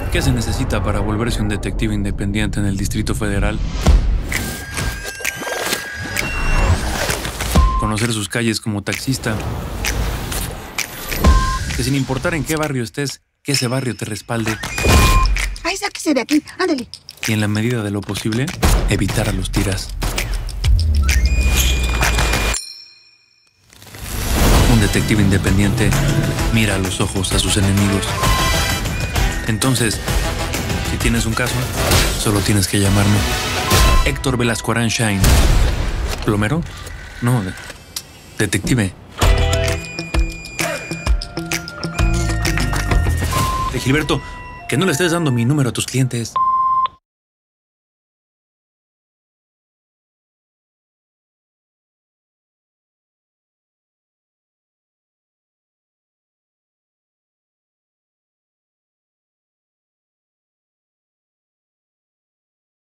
¿Qué se necesita para volverse un detective independiente en el Distrito Federal? Conocer sus calles como taxista. Que sin importar en qué barrio estés, que ese barrio te respalde. ¡Ay, sáquese de aquí! ¡Ándale! Y en la medida de lo posible, evitar a los tiras. Un detective independiente mira a los ojos a sus enemigos. Entonces, si tienes un caso, solo tienes que llamarme. Héctor Velasco Aranshine. ¿Plomero? No, detective. Gilberto, que no le estés dando mi número a tus clientes.